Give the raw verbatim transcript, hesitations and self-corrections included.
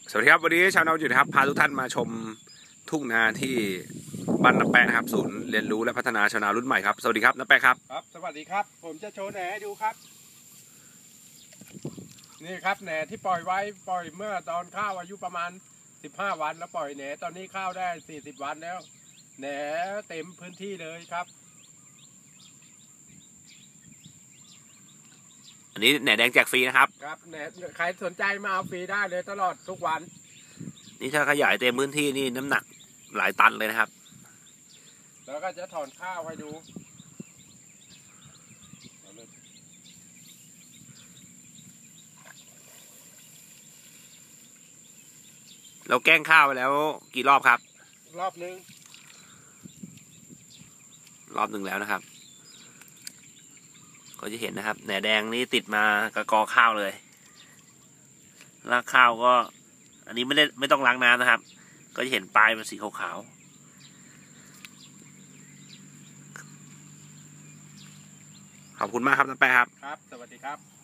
สวัสดีครับวันนี้ชาวนาจุดครับพาทุกท่านมาชมทุ่งนาที่บ้านน้าแปะนะครับศูนย์เรียนรู้และพัฒนาชาวนารุ่นใหม่ครับสวัสดีครับน้าแปะครับครับสวัสดีครับผมจะโชว์แหน่ให้ดูครับนี่ครับแหน่ที่ปล่อยไว้ปล่อยเมื่อตอนข้าวอายุประมาณสิบห้าวันแล้วปล่อยแหน่ตอนนี้ข้าวได้สี่สิบวันแล้วแหน่เต็มพื้นที่เลยครับอันนี้แหน่แดงแจกฟรีนะครับครับแหน่ใครสนใจมาเอาฟรีได้เลยตลอดทุกวันนี่ถ้าขยายเต็มพื้นที่นี่น้ำหนักหลายตันเลยนะครับแล้วก็จะถอนข้าวให้ดูเราแกล้งข้าวไปแล้วกี่รอบครับรอบนึงรอบหนึ่งแล้วนะครับก็จะเห็นนะครับแหน่แดงนี่ติดมากระกอข้าวเลยรากข้าวก็อันนี้ไม่ได้ไม่ต้องล้างน้ำนะครับก็จะเห็นปลายเป็นสีขาวๆขอบคุณมากครับน้าแปะครับครับสวัสดีครับ